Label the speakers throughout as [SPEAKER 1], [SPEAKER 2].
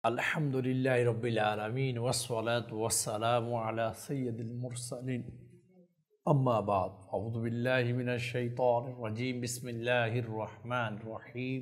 [SPEAKER 1] আলহামদুলিল্লাহি রাব্বিল আলামিন ওয়াসসালাতু ওয়াসসালামু আলা সাইয়্যিদিল মুরসালিন আম্মা বাদ আউযু বিল্লাহি মিনাশ শাইতানির রাজীম বিসমিল্লাহির রহমানির রহিম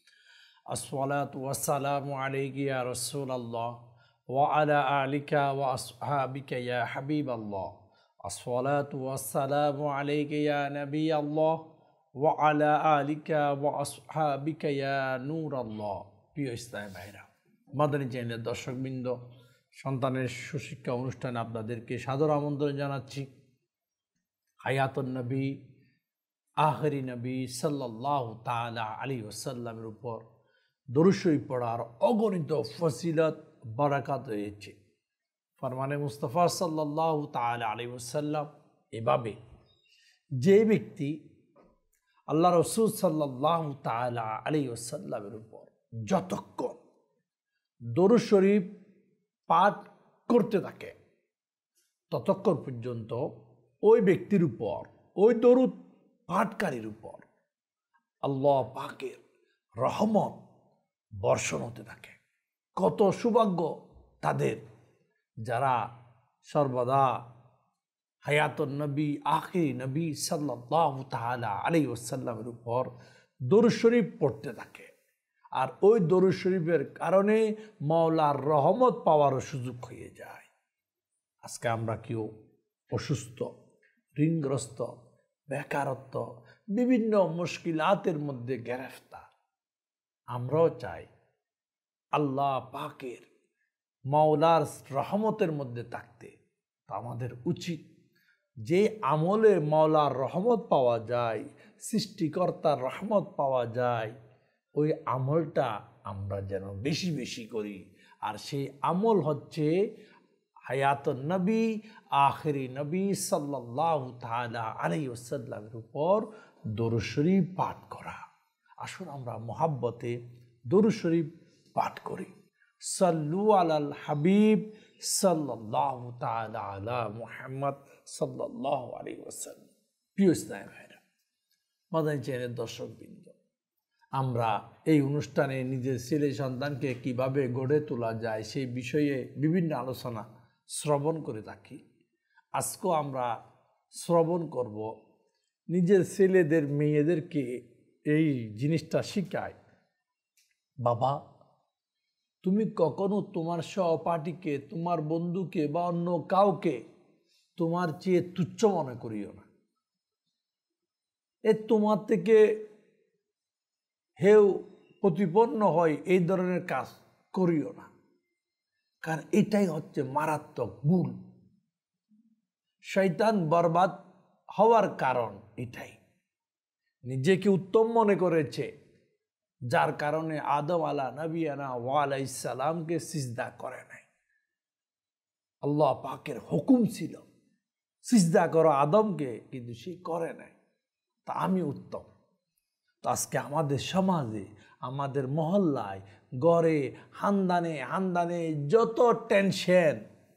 [SPEAKER 1] আসসালাতু ওয়াসসালামু আলাইকা ইয়া রাসূলাল্লাহ ওয়া আলা আলিকা ওয়া আসহাবিকা ইয়া হাবিবাল্লাহ আসসালাতু ওয়াসসালামু আলাইকা ইয়া নবিয়াল্লাহ ওয়া আলা আলিকা ওয়া আসহাবিকা ইয়া নূরাল্লাহ। প্রিয় ইসলামী ভাইরা, মাদানী চ্যানেলের দর্শকবৃন্দ, সন্তানের সুশিক্ষা অনুষ্ঠানে আপনাদেরকে সাদর আমন্ত্রণ জানাচ্ছি। হায়াতুন নবী আখেরি নবী সাল্লাল্লাহু তাআলা আলাইহি ওয়াসাল্লামের উপর দরুদ শরীফ পড়ার অগণিত ফজিলত বারাকাত রয়েছে। ফরমানে মুস্তাফা সাল্লাল্লাহু তাআলা আলাইহি ওয়াসাল্লাম এভাবে, যে ব্যক্তি আল্লাহ রাসূল সাল্লাল্লাহু তাআলা আলাইহি ওয়াসাল্লামের উপর যতক্ষণ দরুদ শরীফ পাঠ করতে থাকে ততক্ষণ পর্যন্ত ওই ব্যক্তির উপর, ওই দরুদ পাঠকারীর উপর আল্লাহ পাকের রহমত বর্ষণ হতে থাকে। কত সৌভাগ্য তাদের, যারা সর্বদা হায়াতুন নবী আখিরি নবী সাল্লাল্লাহু তাআলা আলাইহি ওয়াসাল্লামের উপর দরুদ শরীফ পড়তে থাকে, আর ওই দরুদ শরীফের কারণে মাওলার রহমত পাওয়ারও সুযোগ হয়ে যায়। আজকে আমরা কেউ অসুস্থ, ঋণগ্রস্ত, বেকারত্ব, বিভিন্ন মুশকিলাতের মধ্যে গ্রেফতার, আমরাও চাই আল্লাহ পাকের মাওলার রহমতের মধ্যে থাকতে। তা আমাদের উচিত যে আমলে মাওলার রহমত পাওয়া যায়, সৃষ্টিকর্তার রহমত পাওয়া যায়, ওই আমলটা আমরা যেন বেশি বেশি করি। আর সেই আমল হচ্ছে হায়াতুন নবী আখেরি নবী সাল্লাল্লাহু তাআলা আলাইহি ওয়াসাল্লামের উপর দরুদ শরীফ পাঠ করা। আসুন আমরা মহাব্বতে দরুদ শরীফ পাঠ করি। সাল্লু আলাল হাবিব সাল্লাল্লাহু তাআলা আলা মুহাম্মদ সাল্লাল্লাহু আলাইহি ওয়াসাল্লাম। প্রিয় ইসলামী ভাইরা, মাদানী চ্যানেলের দর্শকবৃন্দ, আমরা এই অনুষ্ঠানে নিজের ছেলে সন্তানকে কিভাবে গড়ে তোলা যায় সেই বিষয়ে বিভিন্ন আলোচনা শ্রবণ করে থাকি। আজকেও আমরা শ্রবণ করব নিজের ছেলেদের মেয়েদেরকে এই জিনিসটা শিখায়। বাবা, তুমি কখনো তোমার সহপাঠীকে, তোমার বন্ধুকে বা অন্য কাউকে তোমার চেয়ে তুচ্ছ মনে করিও না। তোমার থেকে হেউ প্রতিপন্ন হয় এই ধরনের কাজ করিও না, কারণ এটাই হচ্ছে মারাত্মক ভুল। শয়তান বরবাদ হওয়ার কারণ এটাই। নিজেকে উত্তম মনে করেছে, যার কারণে আদম আলা নবিয়ানা ওয়া আলাইহিস সালামকে সিজদা করে নাই। আল্লাহ পাকের হুকুম ছিল সিজদা করো আদমকে, কিন্তু সে করে নাই। তা আমি উত্তম। তো আজকে আমাদের সমাজে, আমাদের মহল্লায়, গড়ে, হান্দানে যত টেনশন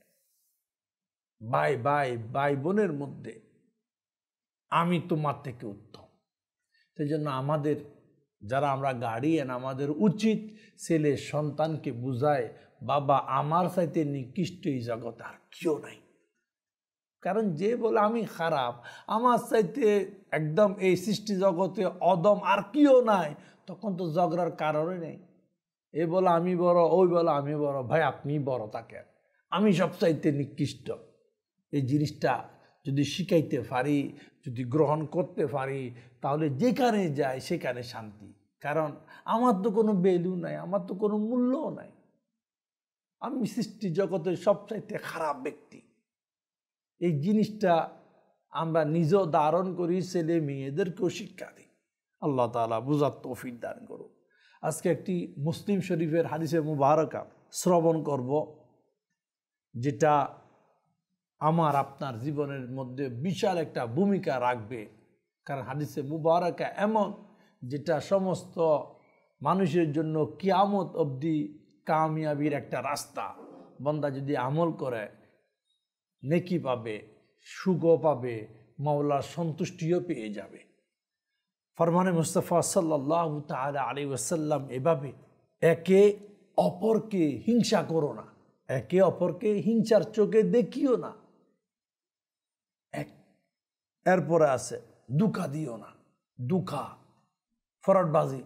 [SPEAKER 1] ভাই বোনের মধ্যে, আমি তোমার থেকে উত্তম। সেই জন্য আমাদের যারা আমরা গার্ডিয়ান, আমাদের উচিত ছেলে সন্তানকে বুঝায়, বাবা আমার চাইতে নিকৃষ্ট এই জগতে আর কেউ নাই। কারণ যে বলে আমি খারাপ, আমার চাইতে একদম এই সৃষ্টি জগতে অদম আর কেউ নাই, তখন তো ঝগড়ার কারণে নেই। এ বলে আমি বড়, ওই বলে আমি বড়। ভাই, আপনি বড় থাকেন, আমি সব চাইতে নিকৃষ্ট। এই জিনিসটা যদি শিখাইতে পারি, যদি গ্রহণ করতে পারি, তাহলে যেখানে যাই সেখানে শান্তি। কারণ আমার তো কোনো ভ্যালু নাই, আমার তো কোনো মূল্যও নাই। আমি সৃষ্টি জগতের সবচাইতে খারাপ ব্যক্তি। এই জিনিসটা আমরা নিজেও ধারণ করি, ছেলে মেয়েদেরকেও শিক্ষা দিই। আল্লাহ তাআলা বুঝার তৌফিক দান করুন। আজকে একটি মুসলিম শরীফের হাদিসে মুবারাকা শ্রবণ করব, যেটা আমার আপনার জীবনের মধ্যে বিশাল একটা ভূমিকা রাখবে। কারণ হাদিসে মুবারাকা এমন, যেটা সমস্ত মানুষের জন্য কিয়ামত অবধি কামিয়াবির একটা রাস্তা। বান্দা যদি আমল করে নেকি পাবে, সুখও পাবে, মাওলার সন্তুষ্টিও পেয়ে যাবে। ফরমানে মুস্তাফা সাল্লাল্লাহু তাআলা আলাইহি ওয়াসাল্লাম এভাবে একে অপরকে হিংসা করো না, একে অপরকে হিংসার চোখে দেখিও না। এরপরে আছে দুঃখা দিও না, দুঃখা ফরডবাজি।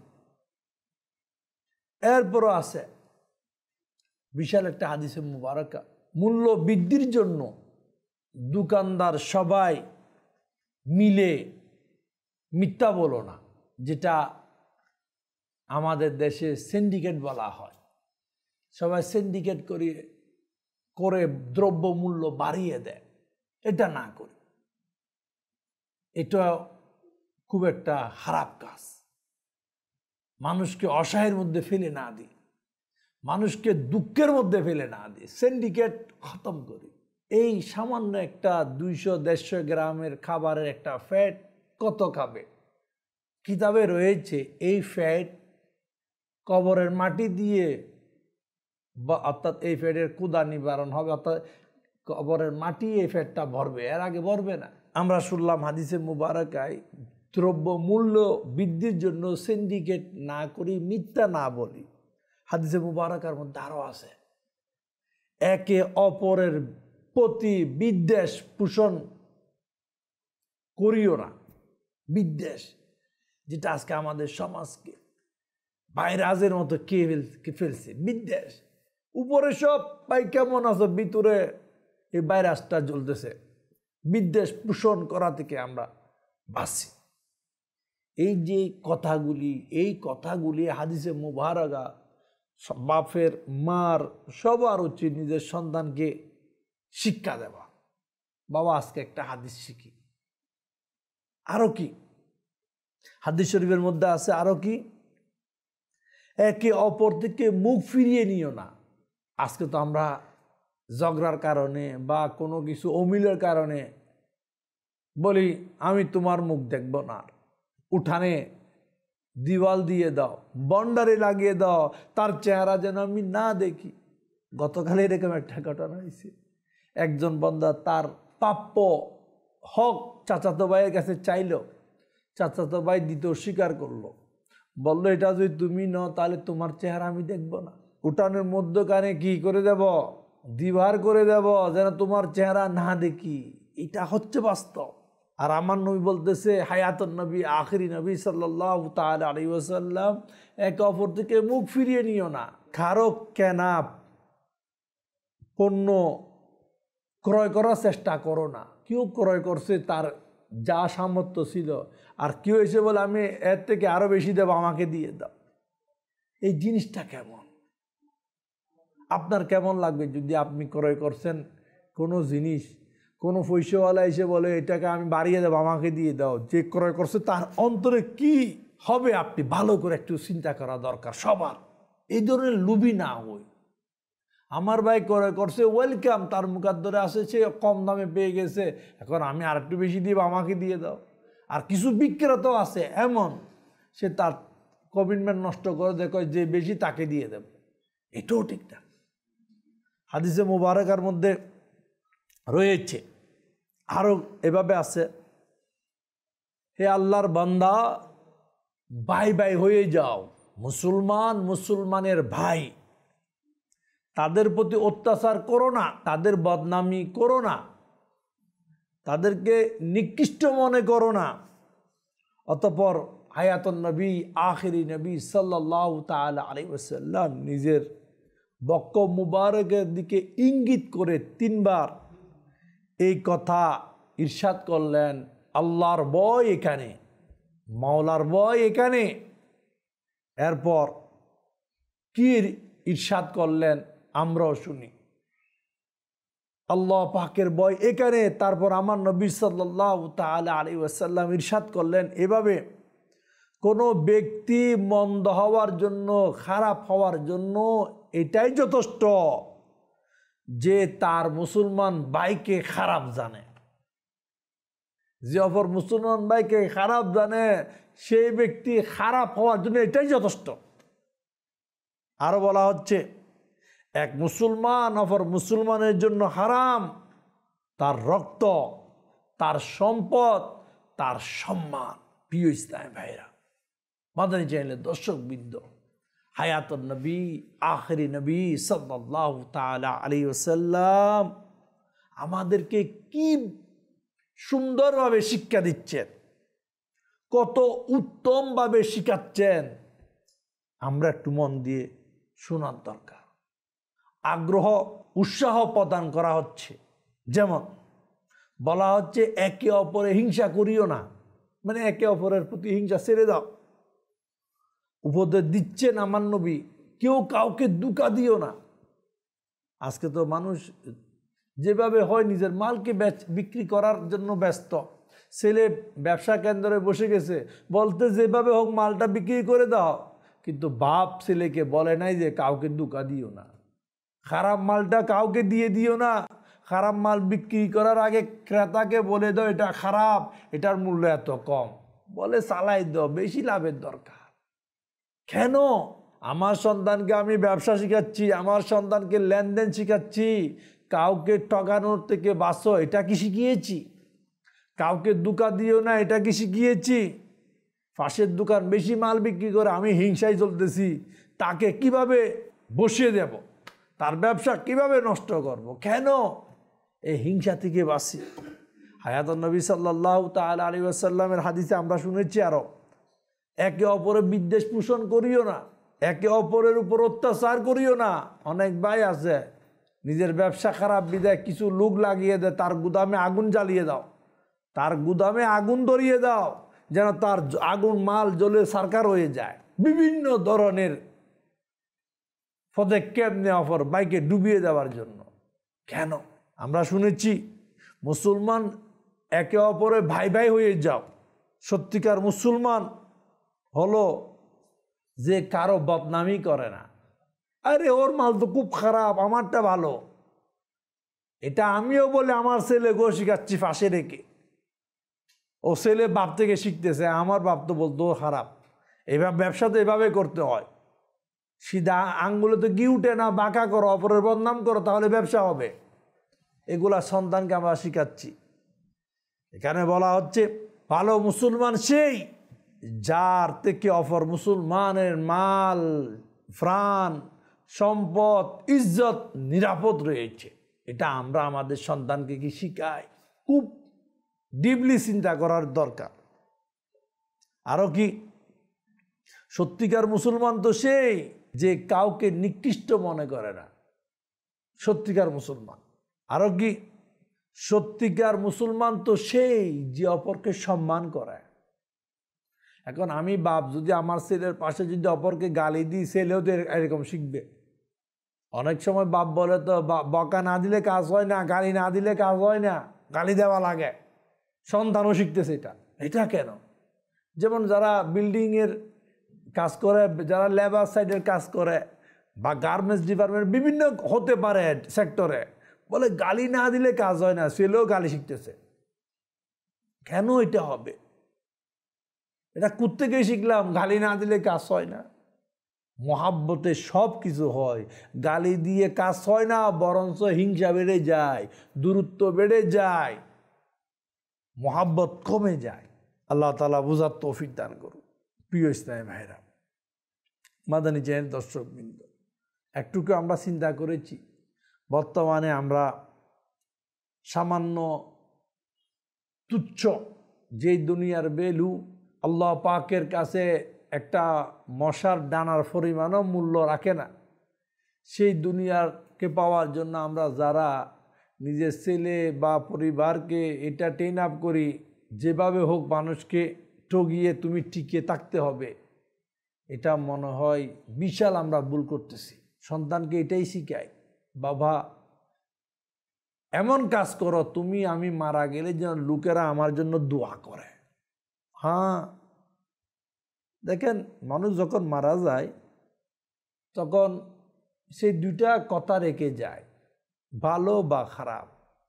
[SPEAKER 1] এরপরও আছে বিশাল একটা হাদিসে মুবারকা, মূল্য বৃদ্ধির জন্য দোকানদার সবাই মিলে মিথ্যা বলো না, যেটা আমাদের দেশে সিন্ডিকেট বলা হয়। সবাই সিন্ডিকেট করে দ্রব্য মূল্য বাড়িয়ে দেয়, এটা না করি। এটা খুব একটা খারাপ কাজ। মানুষকে অসহায়ের মধ্যে ফেলে না দিই, মানুষকে দুঃখের মধ্যে ফেলে না দিই, সিন্ডিকেট খতম করি। এই সামান্য একটা 200-150 গ্রামের খাবারের একটা ফ্যাট কত খাবে? কিতাবে রয়েছে এই ফ্যাট কবরের মাটি দিয়ে, অর্থাৎ এই ফ্যাটের কুদা নিবারণ হবে, অর্থাৎ কবরের মাটি এই ফ্যাটটা ভরবে, এর আগে ভরবে না। আমরা শুনলাম হাদিসে মুবারকায় দ্রব্য মূল্য বৃদ্ধির জন্য সিন্ডিকেট না করি, মিথ্যা না বলি। হাদিসে মুবারকার মধ্যে আরও আছে, একে অপরের প্রতি বিদ্বেষ পোষণ করিও না। বিদ্বেষ, যেটা আজকে আমাদের সমাজকে ভাইরাসের মতো কে ফেলছে। বিদ্বেষ, উপরে সব ভাই কেমন আছো, ভিতরে এই ভাইরাসটা জ্বলতেছে। বিদ্বেষ পোষণ করা থেকে আমরা বাঁচি। এই কথাগুলি হাদিসে মুবারকা বাপের মার সবার উচিত নিজের সন্তানকে শিক্ষা দেওয়া। বাবা আজকে একটা হাদিস শিখি। আরো কি হাদিস শরীফের মধ্যে আছে? আরো কি, একে অপর থেকে মুখ ফিরিয়ে নিও না। আজকে তো আমরা ঝগড়ার কারণে বা কোনো কিছু অমিলের কারণে বলি আমি তোমার মুখ দেখব না, উঠানে দিওয়াল দিয়ে দাও, বন্ডারে লাগিয়ে দাও, তার চেহারা যেন আমি না দেখি। গতকাল এরকম একটা ঘটনা হয়েছে, একজন বান্দা তার প্রাপ্য হক চাচাতো ভাইয়ের কাছে চাইল, চাচাতো ভাই দিতে অস্বীকার করলো, বললো এটা যদি তুমি নাও তাহলে তোমার চেহারা আমি দেখব না। উঠানের মধ্যখানে কি করে দেব? দিবার করে দেব, যেন তোমার চেহারা না দেখি। এটা হচ্ছে বাস্তব। আর আমার নবী বলতেছে, হায়াতুন নবী, আখিরি নবী সাল্লাল্লাহু তাআলা আলাইহি ওয়াসাল্লাম, একে অপর থেকে মুখ ফিরিয়ে নিও না। কারো কেনা পণ্য ক্রয় করার চেষ্টা করো না। কেউ ক্রয় করছে তার যা সামর্থ্য ছিল, আর কেউ এসে বলে আমি এর থেকে আরো বেশি দেবো, আমাকে দিয়ে দাও। এই জিনিসটা কেমন? আপনার কেমন লাগবে যদি আপনি ক্রয় করছেন কোনো জিনিস, কোনো পয়সাওয়ালা এসে বলে এটাকে আমি বাড়িয়ে দেবো, আমাকে দিয়ে দাও? যে ক্রয় করছে তার অন্তরে কি হবে আপনি ভালো করে একটু চিন্তা করা দরকার সবার। এই ধরনের লুবি না হই। আমার ভাই ক্রয় করছে, ওয়েলকাম, তার মুখাদ্দরে আসে, সে কম দামে পেয়ে গেছে, এখন আমি আর একটু বেশি দিব, আমাকে দিয়ে দাও। আর কিছু বিক্রেতাও আছে এমন, সে তার কমিটমেন্ট নষ্ট করে দেখো যে বেশি তাকে দিয়ে দেব। এটাও ঠিক না। হাদিসে মুবারকার মধ্যে রয়েছে আরো এভাবে আছে, হে আল্লাহর বান্দা, ভাই ভাই হয়ে যাও। মুসলমান মুসলমানের ভাই, তাদের প্রতি অত্যাচার করো না, তাদের বদনামি করো না, তাদেরকে নিকৃষ্ট মনে করো না। অতঃপর হায়াতুন নবী, আখিরি নবী সাল্লাল্লাহু তাআলা আলাইহি ওয়াসাল্লাম নিজের বক্ষ মুবারকের দিকে ইঙ্গিত করে 3 বার এই কথা ইরশাদ করলেন, আল্লাহর ভয় এখানে, মাওলার ভয় এখানে। এরপর কি ইরশাদ করলেন আমরাও শুনি, আল্লাহ পাকের ভয় এখানে। তারপর আমার নবী সাল্লাল্লাহু তাআলা আলাইহি ওয়াসাল্লাম ইরশাদ করলেন এভাবে, কোনো ব্যক্তি মন্দ হওয়ার জন্য, খারাপ হওয়ার জন্য এটাই যথেষ্ট যে তার মুসলমান ভাইকে খারাপ জানে। যে অপর মুসলমান ভাইকে খারাপ জানে, সেই ব্যক্তি খারাপ হওয়ার জন্য এটাই যথেষ্ট। আরো বলা হচ্ছে, এক মুসলমান অপর মুসলমানের জন্য হারাম, তার রক্ত, তার সম্পদ, তার সম্মান। প্রিয় ইসলাম ভাইরা, মাদানী চ্যানেলের দর্শকবৃন্দ, হায়াতুন নবী আখিরি নবী সাল্লাল্লাহু তাআলা আলাইহি ওয়াসাল্লাম আমাদেরকে কি সুন্দরভাবে শিক্ষা দিচ্ছেন, কত উত্তমভাবে শিখাচ্ছেন, আমরা একটু মন দিয়ে শোনার দরকার। আগ্রহ উৎসাহ প্রদান করা হচ্ছে, যেমন বলা হচ্ছে একে অপরে হিংসা করিও না, মানে একে অপরের প্রতি হিংসা ছেড়ে দাও। উপদেশ দিচ্ছেন আমার নবী, কেউ কাউকে ধোঁকা দিও না। আজকে তো মানুষ যেভাবে হয় নিজের মালকে বিক্রি করার জন্য ব্যস্ত। ছেলে ব্যবসা কেন্দ্রে বসে গেছে, বলতে যেভাবে হোক মালটা বিক্রি করে দাও, কিন্তু বাপ ছেলেকে বলে নাই যে কাউকে ধোঁকা দিও না, খারাপ মালটা কাউকে দিয়ে দিও না। খারাপ মাল বিক্রি করার আগে ক্রেতাকে বলে দাও এটা খারাপ, এটার মূল্য এত কম, বলে চালাই দাও, বেশি লাভের দরকার। কেন? আমার সন্তানকে আমি ব্যবসা শিখাচ্ছি, আমার সন্তানকে লেনদেন শিখাচ্ছি, কাউকে ঠকানোর থেকে বাঁচো এটা কি শিখিয়েছি? কাউকে ধোঁকা দিও না এটা কি শিখিয়েছি? ফাঁসের দোকান বেশি মাল বিক্রি করে আমি হিংসায় চলতেছি, তাকে কিভাবে বসিয়ে দেব, তার ব্যবসা কিভাবে নষ্ট করব? কেন? এই হিংসা থেকে বাঁচি। হায়াতুন নবী সাল্লাল্লাহু তাআলা আলাইহি ওয়াসাল্লামের হাদিসে আমরা শুনেছি আরো, একে অপরের বিদ্বেষ পোষণ করিও না, একে অপরের উপর অত্যাচার করিও না। অনেক ভাই আছে নিজের ব্যবসা খারাপ বিদায় কিছু লোক লাগিয়ে দেয়, তার গুদামে আগুন জ্বালিয়ে দাও, তার গুদামে আগুন ধরিয়ে দাও, যেন তার আগুন মাল জ্বলে সারকার হয়ে যায়। বিভিন্ন ধরনের পদক্ষেপ নেওয়া পর বাইকে ডুবিয়ে দেওয়ার জন্য। কেন? আমরা শুনেছি মুসলমান একে অপরে ভাই ভাই হয়ে যাও। সত্যিকার মুসলমান হলো যে কারো বদনামি করে না, আরে ওর মাল তো খুব খারাপ, আমারটা ভালো। এটা আমিও বলে আমার ছেলে গো শিখাচ্ছি পাশে রেখে, ও ছেলে বাপ থেকে শিখতেছে, আমার বাপ তো বলতো খারাপ। এবার ব্যবসা তো এভাবে করতে হয়, সিধা আঙ্গুলে তো কি উঠে না, বাঁকা করো, অপরের বদনাম করো, তাহলে ব্যবসা হবে। এগুলা সন্তানকে আমরা শিখাচ্ছি। এখানে বলা হচ্ছে ভালো মুসলমান সেই যার থেকে অপর মুসলমানের মাল, প্রাণ, সম্পদ, ইজ্জত নিরাপদ রয়েছে। এটা আমরা আমাদের সন্তানকে কি শিখাই? খুব ডিপলি চিন্তা করার দরকার। আরো কি? সত্যিকার মুসলমান তো সেই যে কাউকে নিকৃষ্ট মনে করে না, সত্যিকার মুসলমান। আরো কি? সত্যিকার মুসলমান তো সেই যে অপরকে সম্মান করে। এখন আমি বাপ যদি আমার ছেলের পাশে যদি অপরকে গালি দিই, ছেলেও তো এরকম শিখবে। অনেক সময় বাপ বলে তো বকা না দিলে কাজ হয় না, গালি না দিলে কাজ হয় না, গালি দেওয়া লাগে। সন্তানও শিখতেছে এটা। এটা কেন? যেমন যারা বিল্ডিংয়ের কাজ করে, যারা লেবার সাইডের কাজ করে, বা গার্মেন্টস ডিপার্টমেন্ট বিভিন্ন হতে পারে সেক্টরে, বলে গালি না দিলে কাজ হয় না, ছেলেও গালি শিখতেছে। কেন এটা হবে? এটা কোত্থেকে শিখলাম? গালি না দিলে কাজ হয় না। মহাব্বতে সব কিছু হয়, গালি দিয়ে কাজ হয় না, বরঞ্চ হিংসা বেড়ে যায়, দূরত্ব বেড়ে যায়, মহাব্বত কমে যায়। আল্লাহ তাআলা বুঝার তৌফিক দান করুন। প্রিয় ইসলামী ভাইরা, মাদানী চ্যানেল দর্শকবৃন্দ, একটুকু আমরা চিন্তা করেছি বর্তমানে আমরা সামান্য তুচ্ছ যেই দুনিয়ার ভ্যালু আল্লাহ পাকের কাছে একটা মশার ডানার পরিমাণও মূল্য রাখে না, সেই দুনিয়াকে পাওয়ার জন্য আমরা যারা নিজের ছেলে বা পরিবারকে এটা ট্রেন আপ করি, যেভাবে হোক মানুষকে ঠগিয়ে তুমি টিকে থাকতে হবে, এটা মনে হয় বিশাল আমরা ভুল করতেছি। সন্তানকে এটাই শিখাই, বাবা এমন কাজ করো তুমি আমি মারা গেলে যেন লোকেরা আমার জন্য দোয়া করে। হ্যাঁ, দেখেন মানুষ যখন মারা যায় তখন সেই দুইটা কথা রেখে যায়, ভালো বা খারাপ।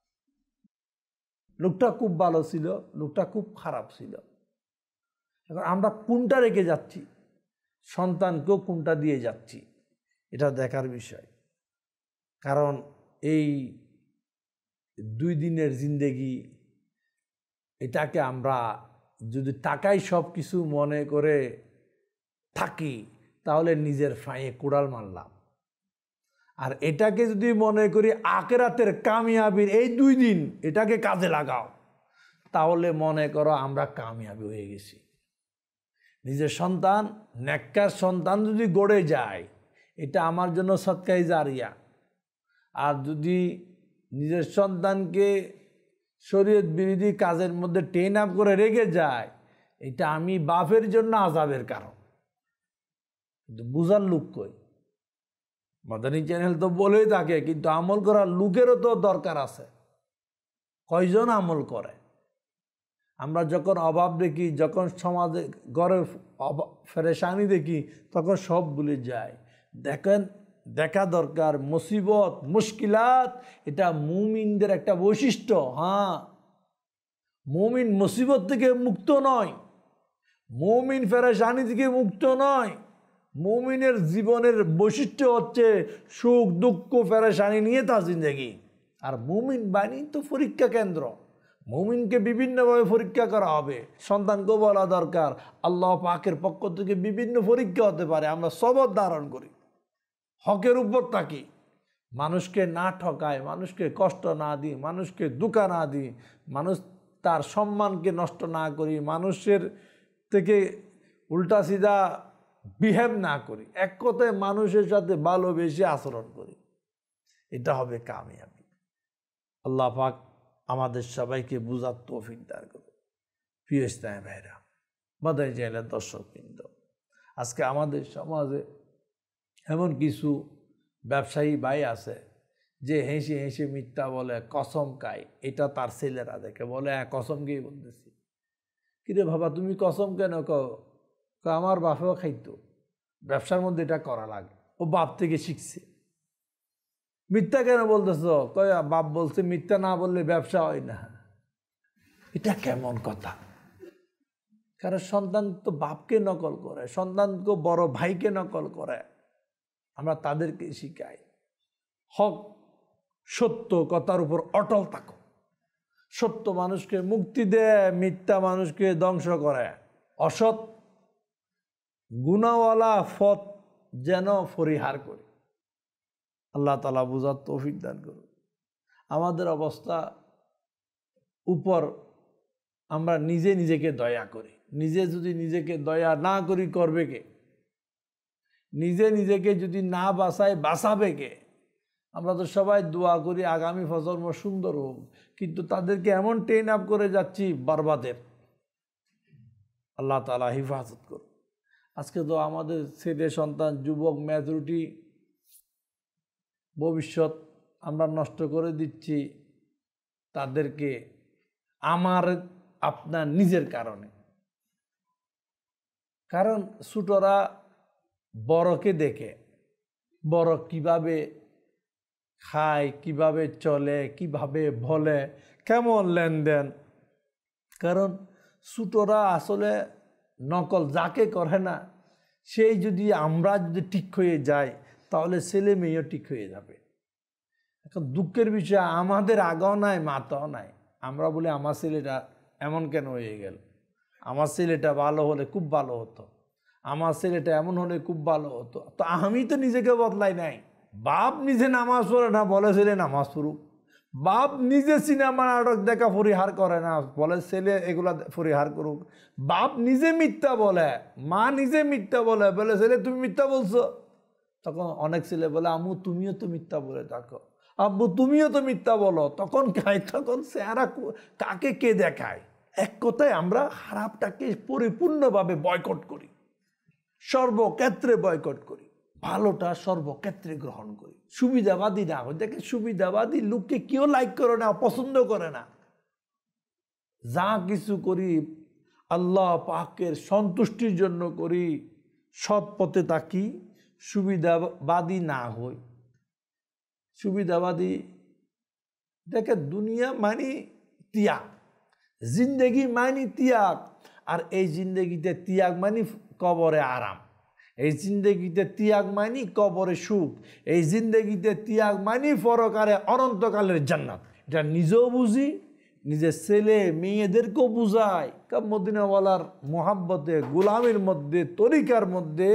[SPEAKER 1] লোকটা খুব ভালো ছিল, লোকটা খুব খারাপ ছিল। এখন আমরা কোনটা রেখে যাচ্ছি, সন্তানকেও কোনটা দিয়ে যাচ্ছি, এটা দেখার বিষয়। কারণ এই 2 দিনের জিন্দেগি, এটাকে আমরা যদি টাকাই সব কিছু মনে করে থাকি, তাহলে নিজের ফাঁয়ে কুড়াল মারলাম। আর এটাকে যদি মনে করি আখিরাতের কামিয়াবির এই 2 দিন, এটাকে কাজে লাগাও, তাহলে মনে করো আমরা কামিয়াবি হয়ে গেছি। নিজের সন্তান, নেককার সন্তান যদি গড়ে যায়, এটা আমার জন্য সদকায়ে জারিয়া। আর যদি নিজের সন্তানকে শরীয়ত বিরোধী কাজের মধ্যে ট্রেন আপ করে রেখে যায়, এটা আমি বাপের জন্য আযাবের কারণ। কিন্তু বুঝার লোক কই? মাদানী চ্যানেল তো বলেই থাকে, কিন্তু আমল করার লোকেরও তো দরকার আছে। কয়জন আমল করে? আমরা যখন অভাব দেখি, যখন সমাজে ঘরে পেরেশানি দেখি, তখন সব ভুলে যায়। দেখা দরকার মুসিবত, মুশকিলাত এটা মুমিনদের একটা বৈশিষ্ট্য। হ্যাঁ, মুমিন মুসিবত থেকে মুক্ত নয়, মুমিন পেরেশানি থেকে মুক্ত নয়। মুমিনের জীবনের বৈশিষ্ট্য হচ্ছে সুখ দুঃখ পেরেশানি নিয়ে তার জিন্দেগি। আর মুমিন বাণী তো পরীক্ষা কেন্দ্র। মুমিনকে বিভিন্নভাবে পরীক্ষা করা হবে। সন্তানকেও বলা দরকার, আল্লাহ পাকের পক্ষ থেকে বিভিন্ন পরীক্ষা হতে পারে, আমরা সবর ধারণ করি, হকের উপর থাকি, মানুষকে না ঠকায়, মানুষকে কষ্ট না দিই, মানুষকে ধোঁকা না দিই, মানুষ তার সম্মানকে নষ্ট না করি, মানুষের থেকে উল্টা সিধা বিহেভ না করি, এক কথায় মানুষের সাথে ভালোবেসে আচরণ করি। এটা হবে কামিয়াবি। আল্লাহ পাক আমাদের সবাইকে বুঝার তৌফিক দান করুন। প্রিয় ইসলামী ভাইরা, মাদানী চ্যানেলের দর্শকবৃন্দ, আজকে আমাদের সমাজে এমন কিছু ব্যবসায়ী ভাই আছে যে হেসে হেসে মিথ্যা বলে, কসম খায়। এটা তার ছেলেরা দেখে বলে, কসম খেয়ে বলতেছি। কিরে বাবা, তুমি কসম কেন কও? আমার বাপেও খাইতো। ব্যবসার মধ্যে এটা করা লাগে, ও বাপ থেকে শিখছে। মিথ্যা কেন বলতেছ? কয় বাপ বলছে মিথ্যা না বললে ব্যবসা হয় না। এটা কেমন কথা? কারণ সন্তান তো বাপকে নকল করে, সন্তান তো বড় ভাইকে নকল করে। আমরা তাদেরকে শিখাই, হক সত্য কথার উপর অটল থাকো। সত্য মানুষকে মুক্তি দেয়, মিথ্যা মানুষকে ধ্বংস করে। অসৎ গুনাহওয়ালা পথ যেন পরিহার করি। আল্লাহ তাআলা বুঝার তৌফিক দান করুন। আমাদের অবস্থা উপর আমরা নিজে নিজেকে দয়া করি। নিজে যদি নিজেকে দয়া না করি, করবে কে? নিজে নিজেকে যদি না বাঁচাই, বাঁচাবে কে? আমরা তো সবাই দোয়া করি আগামী প্রজন্ম সুন্দর হোক, কিন্তু তাদেরকে এমন ট্রেন আপ করে যাচ্ছি বরবাদের। আল্লাহ তাআলা হিফাজত করুন। আজকে তো আমাদের ছেলে সন্তান, যুবক, মেজরিটি ভবিষ্যৎ আমরা নষ্ট করে দিচ্ছি তাদেরকে আমার আপনার নিজের কারণে। কারণ ছোটরা বড়কে দেখে, বড় কিভাবে খায়, কিভাবে চলে, কিভাবে বলে, কেমন লেনদেন। কারণ ছোটরা আসলে নকল যাকে করে না, সেই যদি আমরা যদি ঠিক হয়ে যাই, তাহলে ছেলে মেয়েও ঠিক হয়ে যাবে। এখন দুঃখের বিষয়, আমাদের আগাও নাই, মাথাও নাই। আমরা বলি আমার ছেলেটা এমন কেন হয়ে গেল, আমার ছেলেটা ভালো হলে খুব ভালো হতো, আমার ছেলেটা এমন হলে খুব ভালো হতো। তো আমি তো নিজেকে বদলাই নাই। বাপ নিজে নামাজ পড়ে না, বলে ছেলে নামাজ পড়ুক। বাপ নিজে সিনেমা নাটক দেখা পরিহার করে না, বলে ছেলে এগুলা পরিহার করুক। বাপ নিজে মিথ্যা বলে, মা নিজে মিথ্যা বলে, বলে ছেলে তুমি মিথ্যা বলছো। তখন অনেক ছেলে বলে আম্মু তুমিও তো মিথ্যা বলে থাকো, আব্বু তুমিও তো মিথ্যা বলো। তখন চেহারা কাকে কে দেখায়? এক কথায় আমরা খারাপটাকে পরিপূর্ণভাবে বয়কট করি, সর্বক্ষেত্রে বয়কট করি, ভালোটা সর্বক্ষেত্রে গ্রহণ করি। সুবিধাবাদী না হয়। দেখে সুবিধাবাদী লোককে কেউ লাইক করে না, পছন্দ করে না। যা কিছু করি আল্লাহ পাকের সন্তুষ্টির জন্য করি, সৎ পথে থাকি, সুবিধাবাদী না হই। সুবিধাবাদী দেখে দুনিয়া মানে ত্যাগ, জিন্দেগি মানে ত্যাগ। আর এই জিন্দেগিতে ত্যাগ মানে কবরে আরাম, এই জিন্দেগিতে ত্যাগ মানি কবরে সুখ, এই জিন্দেগিতে ত্যাগ মানি পরকালে অনন্তকালের জান্নাত। এটা নিজেও বুঝি, নিজের ছেলে মেয়েদেরকেও বুঝায়। মদিনাওয়ালার মোহাব্বতে, গোলামের মধ্যে, তরিকার মধ্যে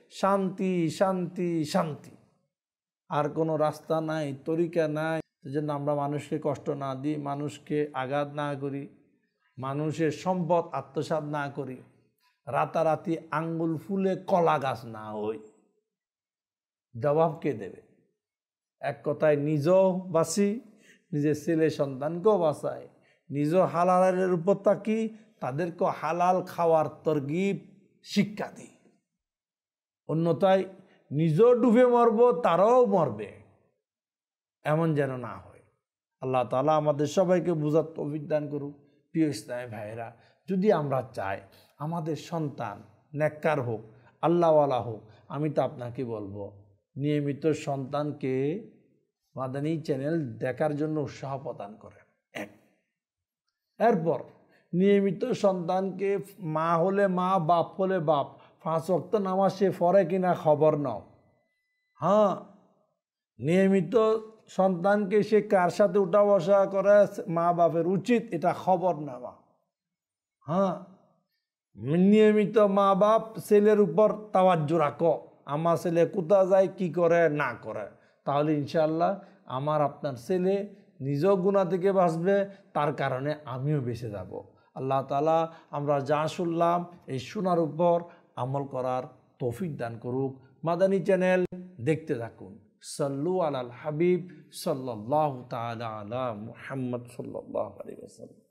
[SPEAKER 1] শান্তি শান্তি শান্তি, আর কোনো রাস্তা নাই, তরিকা নাই। সেজন্য আমরা মানুষকে কষ্ট না দিই, মানুষকে আঘাত না করি, মানুষের সম্পদ আত্মসাৎ না করি, রাতারাতি আঙ্গুল ফুলে কলা গাছ না হই। জবাব কে দেবে? এক কথায় নিজেও বাঁচি, নিজের ছেলে সন্তানকেও বাঁচাই, নিজেও হালালের উপর থাকি, তাদেরকেও হালাল খাওয়ার তরগিব শিক্ষা দিই। অন্যথায় নিজেও ডুবে মরবো, তারাও মরবে, এমন যেন না হয়। আল্লাহ তাআলা আমাদের সবাইকে বুঝার তৌফিক দান করুক। প্রিয় ইসলামী ভাইয়েরা, যদি আমরা চাই আমাদের সন্তান নেককার হোক, আল্লাহওয়ালা হোক, আমি তো আপনাকে বলবো নিয়মিত সন্তানকে মাদানী চ্যানেল দেখার জন্য উৎসাহ প্রদান করেন। এরপর নিয়মিত সন্তানকে মা হলে মা, বাপ হলে বাপ, 5 ওয়াক্ত নামাজ সে পড়ে কিনা খবর নাও। হ্যাঁ, নিয়মিত সন্তানকে সে কার সাথে উঠা বসা করে মা বাপের উচিত, এটা খবর নেওয়া। হ্যাঁ, নিয়মিত মা বাপ ছেলের উপর তাওয়াজ্জু রাখো, আমার ছেলে কোথা যায়, কি করে না করে, তাহলে ইনশাআল্লাহ আমার আপনার ছেলে নিজেও গুনাহ থেকে বাঁচবে, তার কারণে আমিও বেঁচে যাব। আল্লাহ তাআলা আমরা যা শুনলাম এই শোনার উপর আমল করার তৌফিক দান করুক। মাদানী চ্যানেল দেখতে থাকুন। সাল্লু আলাল হাবিব সাল্লাল্লাহু তাআলা আলা মুহাম্মদ সাল্লাল্লাহু আলাইহি ওয়াসাল্লাম।